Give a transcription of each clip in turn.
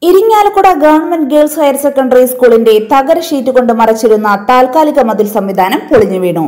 Irinjalakuda government girls higher secondary സ്കൂളിന്റെ തകര sheet കൊണ്ട് മറച്ചിരുന്ന താൽക്കാലിക മതിൽ സംവിധാനം പൊളിഞ്ഞു വീണു.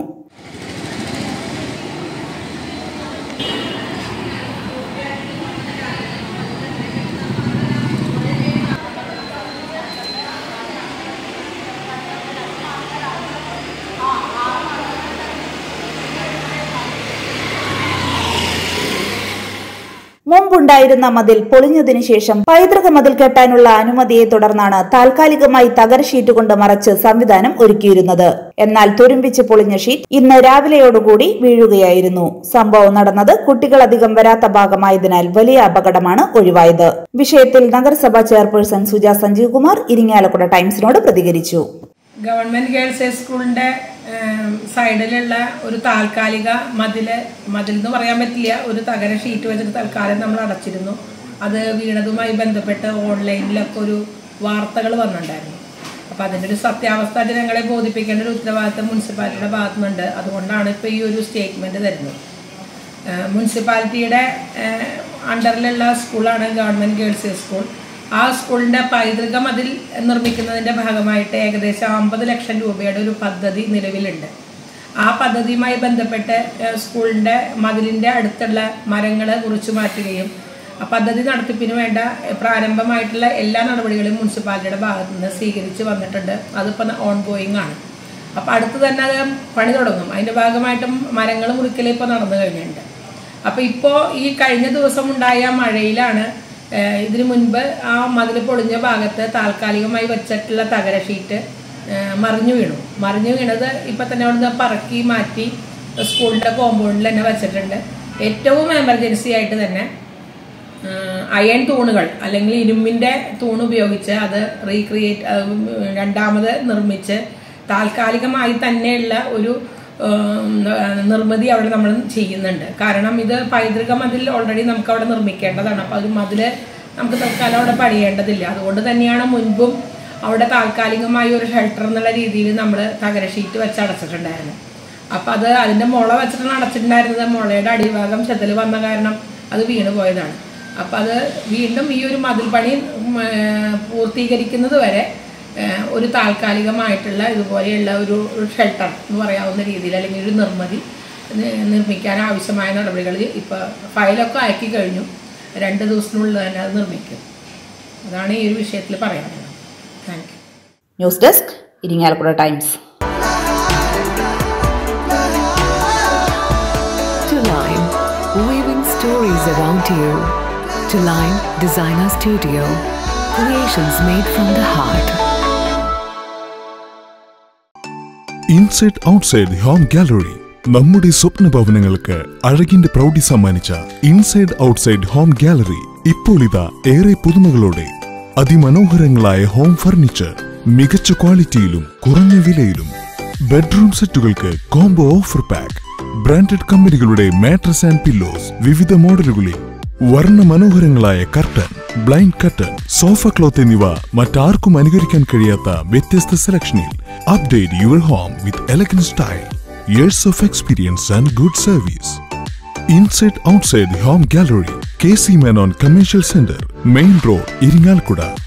മുമ്പുണ്ടായിരുന്ന മതിൽ പൊളിഞ്ഞതിനു ശേഷം പൈതൃക മതിൽ കെട്ടാനുള്ള അനുമതിയെ തുടർന്നാണ് താൽക്കാലികമായി തകര ഷീറ്റ് കൊണ്ട് മറച്ച് സംവിധാനം ഒരുക്കിയിരുന്നത്. എന്നാൽ തുരുമ്പിച്ച് പൊളിഞ്ഞ ഷീറ്റ് ഇന്ന് രാവിലെയോടുകൂടി വീഴുകയായിരുന്നു. സംഭവം നടന്നത് കുട്ടികൾ അധികം വരാത്ത ഭാഗമായതിനാൽ വലിയ അപകടമാണ് ഒഴിവായത്. വിഷയത്തിൽ നഗരസഭാ ചെയർപേഴ്സൺ സുജ സഞ്ജീവ് കുമാർ ഇരിങ്ങാലക്കുട ടൈംസിനോട് പ്രതികരിച്ചു. ഗവൺമെന്റ് ഗേൾസ് സ്കൂളിന്റെ സൈഡിലുള്ള ഒരു താൽക്കാലിക മതിൽ എന്ന് പറയാൻ പറ്റില്ല, ഒരു തകര ഷീറ്റ് വെച്ചിട്ട് തൽക്കാലം നമ്മൾ അടച്ചിരുന്നു. അത് വീണതുമായി ബന്ധപ്പെട്ട് ഓൺലൈനിലൊക്കെ ഒരു വാർത്തകൾ വന്നിട്ടുണ്ടായിരുന്നു. അപ്പോൾ അതിൻ്റെ ഒരു സത്യാവസ്ഥ ജനങ്ങളെ ബോധിപ്പിക്കേണ്ട ഒരു ഉത്തരവാദിത്തം മുനിസിപ്പാലിറ്റിയുടെ ഭാഗത്തു നിന്നുണ്ട്. അതുകൊണ്ടാണ് ഇപ്പോൾ ഈ ഒരു സ്റ്റേറ്റ്മെൻറ്റ് തരുന്നത്. മുനിസിപ്പാലിറ്റിയുടെ അണ്ടറിലുള്ള സ്കൂളാണ് ഗവൺമെൻറ് ഗേൾസ് സ്കൂൾ. ആ സ്കൂളിൻ്റെ പൈതൃക മതിൽ നിർമ്മിക്കുന്നതിൻ്റെ ഭാഗമായിട്ട് ഏകദേശം 50 ലക്ഷം രൂപയുടെ ഒരു പദ്ധതി നിലവിലുണ്ട്. ആ പദ്ധതിയുമായി ബന്ധപ്പെട്ട് സ്കൂളിൻ്റെ മതിലിൻ്റെ അടുത്തുള്ള മരങ്ങൾ മുറിച്ചു മാറ്റുകയും ആ പദ്ധതി നടത്തിപ്പിന് വേണ്ട പ്രാരംഭമായിട്ടുള്ള എല്ലാ നടപടികളും മുനിസിപ്പാലിറ്റിയുടെ ഭാഗത്തു നിന്ന് സ്വീകരിച്ച് വന്നിട്ടുണ്ട്. അതിപ്പോൾ ഓൺഗോയിങ് ആണ്. അപ്പോൾ അടുത്ത് തന്നെ അത് പണി തുടങ്ങും. അതിൻ്റെ ഭാഗമായിട്ടും മരങ്ങൾ മുറിക്കൽ ഇപ്പോൾ നടന്നു കഴിഞ്ഞിട്ടുണ്ട്. അപ്പോൾ ഇപ്പോൾ ഈ കഴിഞ്ഞ ദിവസം ഉണ്ടായ മഴയിലാണ് ഇതിനു മുൻപ് ആ മതിൽ പൊളിഞ്ഞ ഭാഗത്ത് താൽക്കാലികമായി വെച്ചിട്ടുള്ള തകര ഷീറ്റ് മറിഞ്ഞു വീണത് ഇപ്പം തന്നെ അവിടുന്ന് പറക്കി മാറ്റി സ്കൂളിൻ്റെ കോമ്പൗണ്ടിൽ തന്നെ വെച്ചിട്ടുണ്ട്. ഏറ്റവും എമർജൻസി ആയിട്ട് തന്നെ അയൺ തൂണുകൾ അല്ലെങ്കിൽ ഇരുമ്പിൻ്റെ തൂണ് ഉപയോഗിച്ച് അത് രണ്ടാമത് നിർമ്മിച്ച് താൽക്കാലികമായി തന്നെയുള്ള ഒരു നിർമ്മിതി അവിടെ നമ്മൾ ചെയ്യുന്നുണ്ട്. കാരണം ഇത് പൈതൃക മതിൽ ഓൾറെഡി നമുക്ക് അവിടെ നിർമ്മിക്കേണ്ടതാണ്. അപ്പോൾ അത് മതിൽ നമുക്ക് തൽക്കാലം അവിടെ പണിയേണ്ടതില്ല. അതുകൊണ്ട് തന്നെയാണ് മുൻപും അവിടെ താൽക്കാലികമായി ഒരു ഷെൽട്ടർ എന്നുള്ള രീതിയിൽ നമ്മൾ തകര ഷീറ്റ് വെച്ച് അടച്ചിട്ടുണ്ടായിരുന്നു. അപ്പോൾ അത് അതിൻ്റെ മുള വെച്ചിട്ടാണ് അടച്ചിട്ടുണ്ടായിരുന്നത്. മുളയുടെ അടിഭാഗം ചെതൽ വന്ന കാരണം അത് വീണ് പോയതാണ്. അപ്പോൾ അത് വീണ്ടും ഈ ഒരു മതിൽ പണി പൂർത്തീകരിക്കുന്നത് വരെ ഒരു താൽക്കാലികമായിട്ടുള്ള ഇതുപോലെയുള്ള ഒരു ഷെൽട്ടർ എന്ന് പറയാവുന്ന രീതിയിൽ അല്ലെങ്കിൽ ഒരു നിർമ്മിതി നിർമ്മിക്കാൻ ആവശ്യമായ നടപടികൾ ഇപ്പോൾ ഫയലൊക്കെ അയക്കി കഴിഞ്ഞു. 2 ദിവസത്തിനുള്ളിൽ തന്നെ അത് നിർമ്മിക്കും. അതാണ് ഈ ഒരു വിഷയത്തിൽ പറയാനുള്ളത്. Thank you. News desk Irinjalakuda times. To Line, weaving stories around you. To Line Designer Studio, creations made from the heart. Inside outside home gallery നമ്മുടെ സ്വപ്ന ഭവനങ്ങൾക്ക് അഴകിന്റെ പ്രൗഢി സമ്മാനിച്ച ഇൻസൈഡ് ഔട്ട്സൈഡ് ഹോം ഗാലറി ഇപ്പോൾ ഇതാ ഏറെ പുതുമകളോടെ അതിമനോഹരങ്ങളായ ഹോം ഫർണിച്ചർ മികച്ച ക്വാളിറ്റിയിലും കുറഞ്ഞ വിലയിലും. ബെഡ്റൂം സെറ്റുകൾക്ക് കോംബോ ഓഫർ പാക്ക്, ബ്രാൻഡഡ് കമ്പനികളുടെ മാട്രസ് ആൻഡ് പില്ലോസ് വിവിധ മോഡലുകളിൽ, വർണ്ണ മനോഹരങ്ങളായ curtain, blind curtain, sofa cloth എന്നിവ മറ്റാർക്കും അനുകരിക്കാൻ കഴിയാത്ത വ്യത്യസ്ത സെലക്ഷനിൽ. Update your home with elegant style, years of experience and good service. Inside Outside Home Gallery, KC Menon Commercial Center, Main Road, Iringalkuda.